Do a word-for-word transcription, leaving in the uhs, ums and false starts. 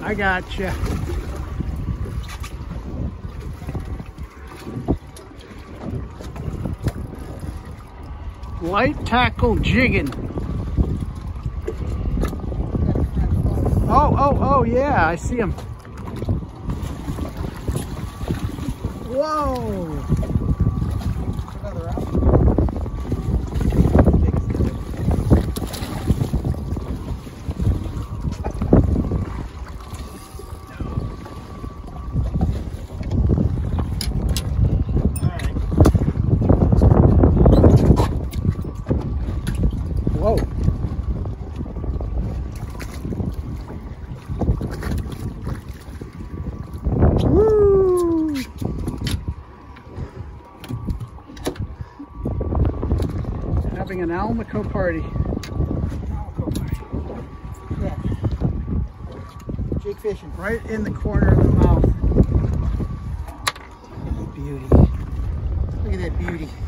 I gotcha. White tackle jigging. Oh, oh, oh, yeah, I see him. Whoa. Another out. Whoa. Woo! Having an Almaco party. Almaco party. Yeah. Jig fishing. Right in the corner of the mouth. Beauty. Look at that beauty.